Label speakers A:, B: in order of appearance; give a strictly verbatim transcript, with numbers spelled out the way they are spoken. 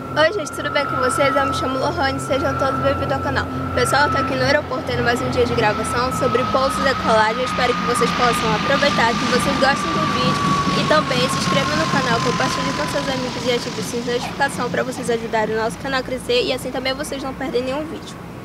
A: Oi gente, tudo bem com vocês? Eu me chamo Lohane, sejam todos bem-vindos ao canal. Pessoal, eu tô aqui no aeroporto tendo mais um dia de gravação sobre pousos e decolagem. Eu espero que vocês possam aproveitar, que vocês gostem do vídeo e também se inscrevam no canal, compartilhem com seus amigos e ativem o sininho de notificação para vocês ajudarem o nosso canal a crescer e assim também vocês não perdem nenhum vídeo.